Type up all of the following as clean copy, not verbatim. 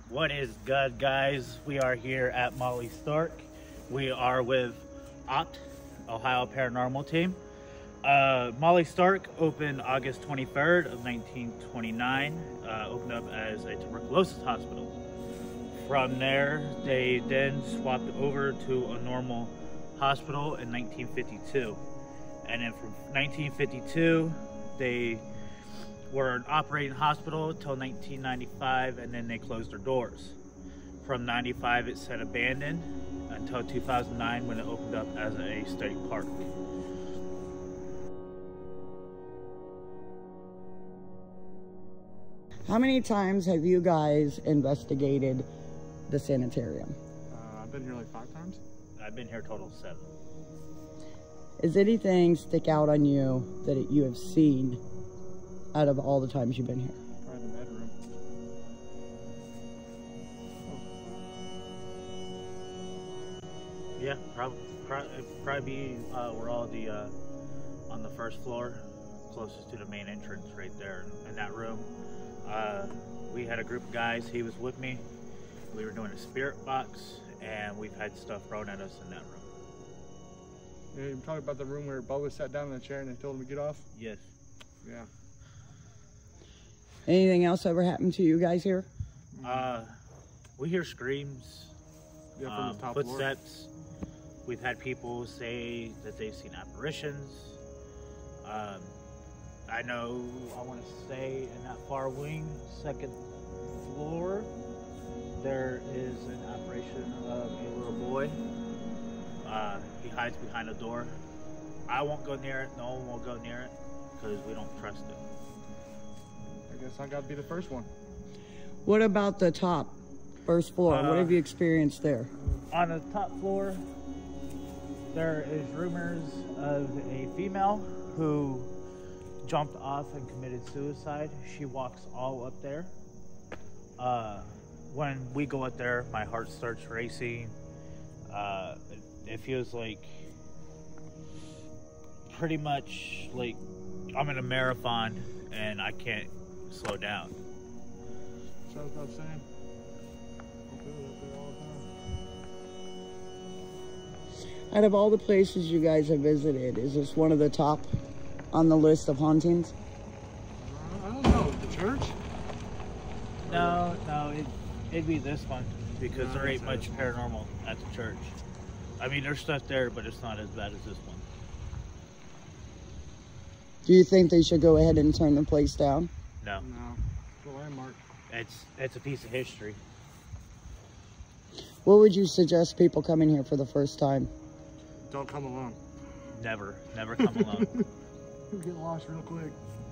What is good, guys? We are here at Molly Stark. We are with OPT, Ohio Paranormal Team. Molly Stark opened August 23rd of 1929, opened up as a tuberculosis hospital. From there, they then swapped over to a normal hospital in 1952. And then from 1952, they were an operating hospital until 1995, and then they closed their doors. From 95, it sat abandoned until 2009 when it opened up as a state park. How many times have you guys investigated the sanitarium? I've been here like 5 times. I've been here total 7. Is anything stick out on you that you have seen out of all the times you've been here? Probably the bedroom. Yeah, probably be we're all on the first floor, closest to the main entrance, right there in that room. We had a group of guys. He was with me. We were doing a spirit box, and we've had stuff thrown at us in that room. Yeah, you're talking about the room where Bubba sat down in the chair and they told him to get off? Yes. Yeah. Anything else ever happened to you guys here? We hear screams, Yeah, from the top footsteps. We've had people say that they've seen apparitions. I know, I want to say in that far wing, second floor, there is an apparition of a little boy. He hides behind a door. I won't go near it. No one will go near it because we don't trust it. I guess I got to be the first one. What about the top, first floor? What have you experienced there? On the top floor, there is rumors of a female who jumped off and committed suicide. She walks all up there. When we go up there, my heart starts racing. It feels like pretty much like I'm in a marathon and I can't slow down. So what I'm saying. I feel it up there all the time. Out of all the places you guys have visited, is this one of the top on the list of hauntings? I don't know. The church? No, it'd be this one because there ain't much paranormal at the church. I mean, there's stuff there, but it's not as bad as this one. Do you think they should go ahead and turn the place down? No. No. It's a landmark. It's a piece of history. What would you suggest people coming here for the first time? Don't come alone. Never come alone. You'll get lost real quick.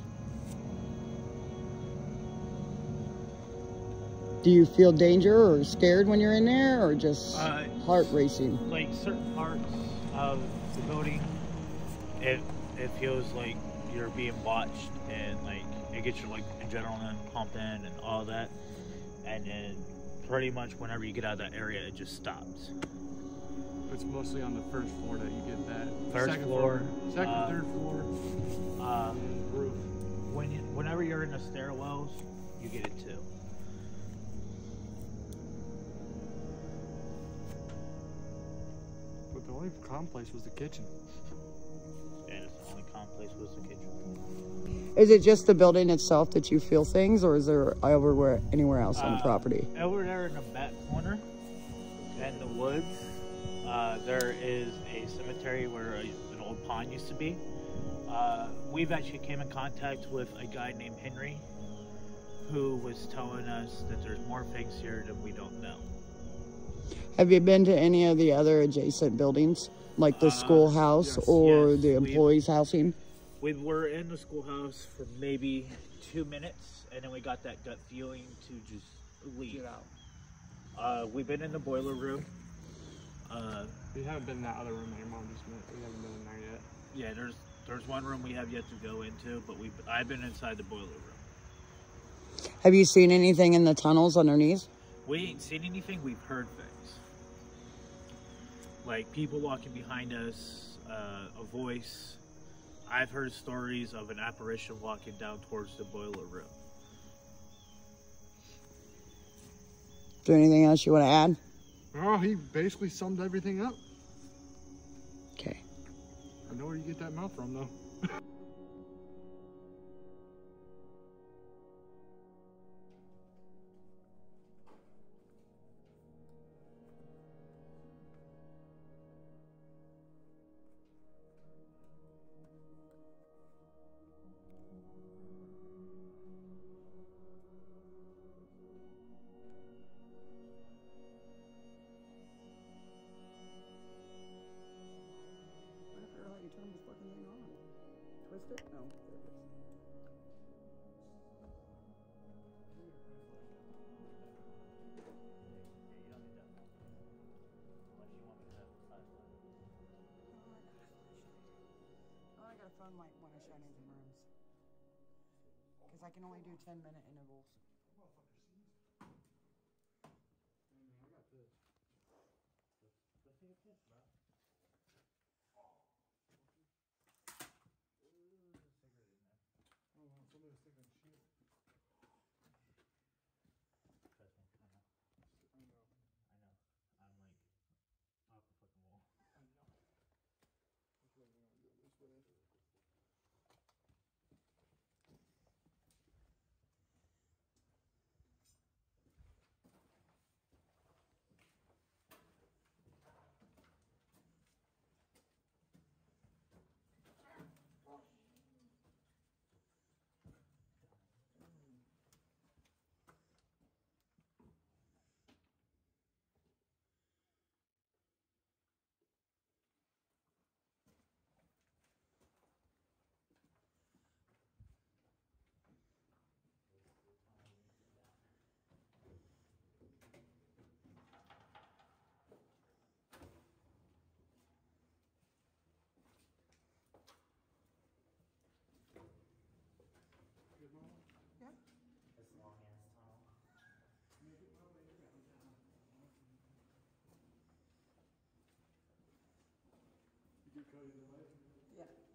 Do you feel danger or scared when you're in there, or just heart racing? Like certain parts of the building, it feels like you're being watched, and like it gets your like adrenaline pumping and all that. And then pretty much whenever you get out of that area, it just stops. It's mostly on the first floor that you get that. First Second floor, second, third floor, roof. Whenever you're in the stairwells, you get it too. But the only calm place was the kitchen. And the only calm place was the kitchen. Is it just the building itself that you feel things, or is there anywhere else on the property? Over there in the back corner, in the woods, there is a cemetery where an old pond used to be. We've actually came in contact with a guy named Henry who was telling us that there's more things here that we don't know. Have you been to any of the other adjacent buildings, like the schoolhouse or the employees' housing? We were in the schoolhouse for maybe 2 minutes, and then we got that gut feeling to just leave. Get out. We've been in the boiler room. We haven't been in that other room that your mom just met. We haven't been in there yet. Yeah, there's one room we have yet to go into, but I've been inside the boiler room. Have you seen anything in the tunnels underneath? We ain't seen anything, we've heard things. Like people walking behind us, a voice. I've heard stories of an apparition walking down towards the boiler room. there anything else you want to add? Oh, he basically summed everything up. Okay. I know where you get that mouth from, though. Twist it? No, there it is. I gotta phone when I shine into rooms. Because I can only do 10-minute intervals. Yeah.